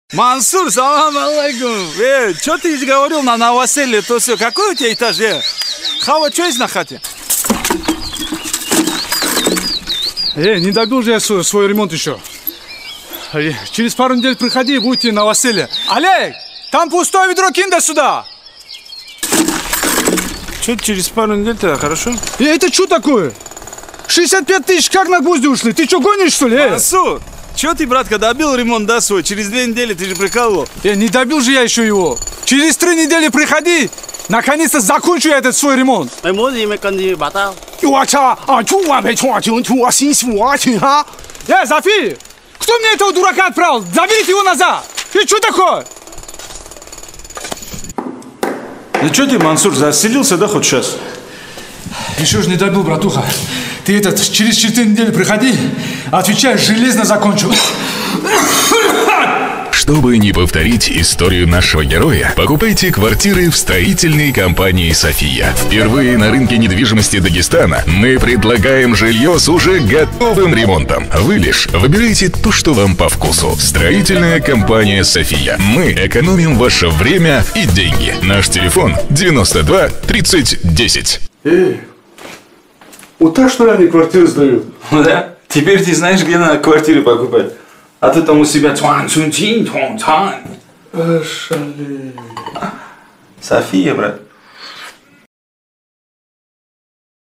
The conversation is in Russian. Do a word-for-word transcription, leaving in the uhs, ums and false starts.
Мансур, салам алейкум. Э, что ты говорил на новоселье, то все. Какой у тебя этаж? Э? Хава, что есть на хате? Э, не добил же я свой, свой ремонт еще. Э, через пару недель приходи, будете на новоселье. Олег, там пустое ведро кинь до сюда. Что через пару недель-то, хорошо? Э, это что такое? шестьдесят пять тысяч как на гвозди ушли? Ты что, гонишь, что ли? Э? Мансур, что ты, братка, добил ремонт, да, свой? Через две недели ты же прикалывал. Э, не добил же я еще его. Через три недели приходи. Наконец-то закончу я этот свой ремонт. Mày muốn gì mày cần gì bảo tao. Э, Зафи, кто мне этого дурака отправил? Заберите его назад. Ты что такое? Ну что ты, Мансур, заселился, да, хоть сейчас? Еще же не добил, братуха. Ты этот, через четыре недели приходи, отвечаешь, железно закончу. Чтобы не повторить историю нашего героя, покупайте квартиры в строительной компании «София». Впервые на рынке недвижимости Дагестана мы предлагаем жилье с уже готовым ремонтом. Вы лишь выбирайте то, что вам по вкусу. Строительная компания «София». Мы экономим ваше время и деньги. Наш телефон девяносто два тридцать десять. Эй, вот так что ли они квартиры сдают? Ну да. Теперь ты знаешь, где надо квартиры покупать. А ты там у себя тван цун тин тван цан. Ошалеть. София, брат.